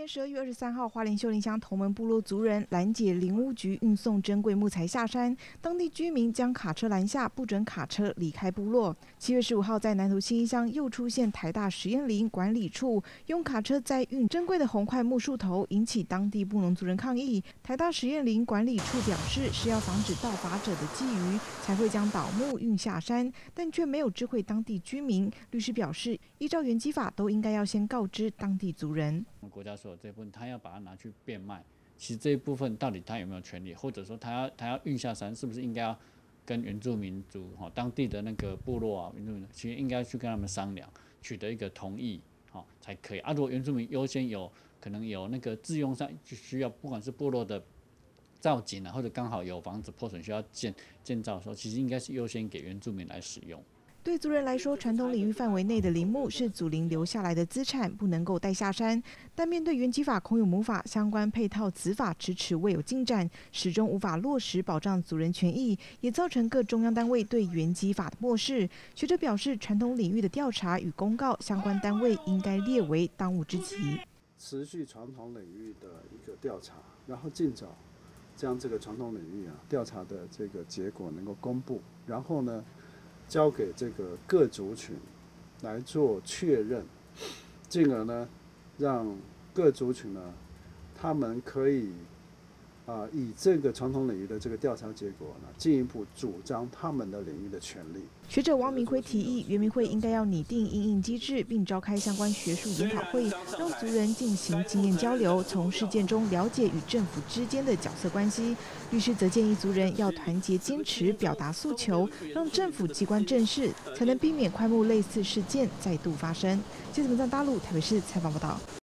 12月23号，花莲秀林乡同门部落族人拦截林务局运送珍贵木材下山，当地居民将卡车拦下，不准卡车离开部落。7月15号，在南投信义乡又出现台大实验林管理处用卡车载运珍贵的红块木树头，引起当地布农族人抗议。台大实验林管理处表示，是要防止盗伐者的觊觎，才会将倒木运下山，但却没有知会当地居民。律师表示，依照原基法，都应该要先告知当地族人。 国家说的这部分，他要把它拿去变卖，其实这一部分到底他有没有权利，或者说他要运下山，是不是应该要跟原住民族当地的那个部落啊，原住民其实应该去跟他们商量，取得一个同意才可以啊。如果原住民优先可能有那个自用上就需要，不管是部落的造景啊，或者刚好有房子破损需要建造的时候，其实应该是优先给原住民来使用。 对族人来说，传统领域范围内的林木是祖灵留下来的资产，不能够带下山。但面对原基法空有母法，相关配套子法迟迟未有进展，始终无法落实保障族人权益，也造成各中央单位对原基法的漠视。学者表示，传统领域的调查与公告，相关单位应该列为当务之急。 持续传统领域的一个调查，然后尽早将这个传统领域调查的这个结果能够公布，然后呢，交给这个各族群来做确认，进而呢，让各族群呢，他们可以以这个传统领域的这个调查结果呢，进一步主张他们的领域的权利。 学者王明辉提议，原民会应该要拟定因应机制，并召开相关学术研讨会，让族人进行经验交流，从事件中了解与政府之间的角色关系。律师则建议族人要团结坚持，表达诉求，让政府机关正视，才能避免快木类似事件再度发生。记者们在大陆台北市采访报道。